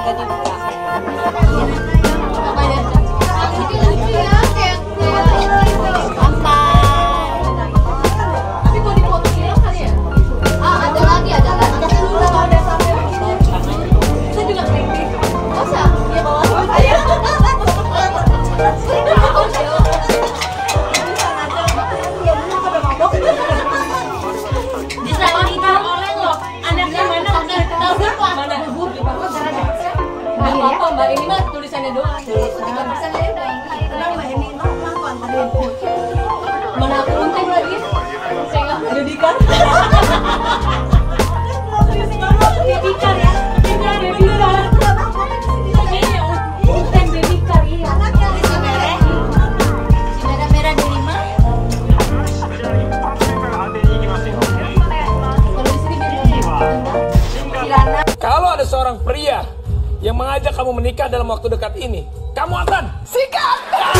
dibuka. Tapi kalau dipotong hilang kali ya? Ada lagi. Saya juga pengen. Masa? Iya bawa. Ayo. Apa Mbak, ini mah tulisannya doang. 3% aja udah ini. Kenapa ini mana aku untung lagi? Saya nggak dedikan. Dedikan ya? Dedikan. Bukan dedikan iya. Si merah-merah di 5. Kalau di sini Kirana. Kalau ada seorang pria yang mengajak kamu menikah dalam waktu dekat ini, kamu akan sikat.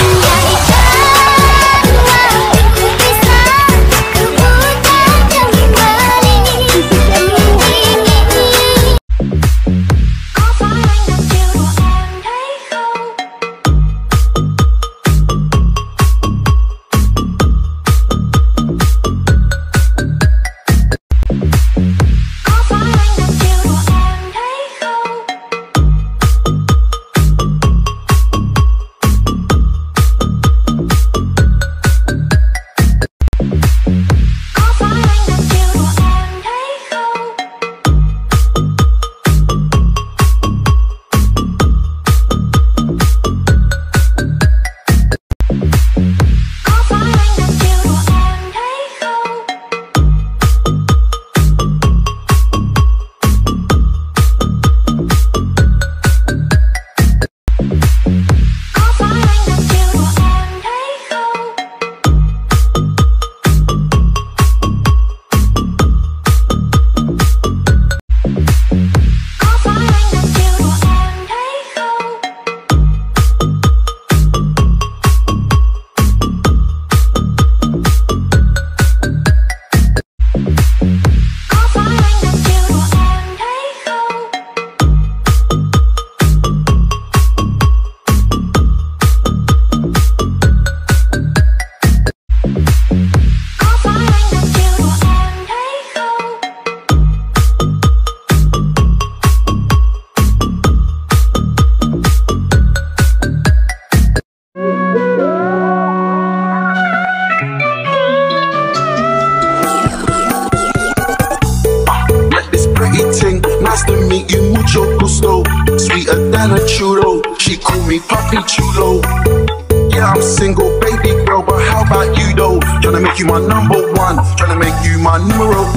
Nice to meet you, mucho gusto. Sweeter than a churro. She call me Papi Chulo. Yeah, I'm single, baby girl, but how about you though? Tryna make you my number one, tryna make you my numero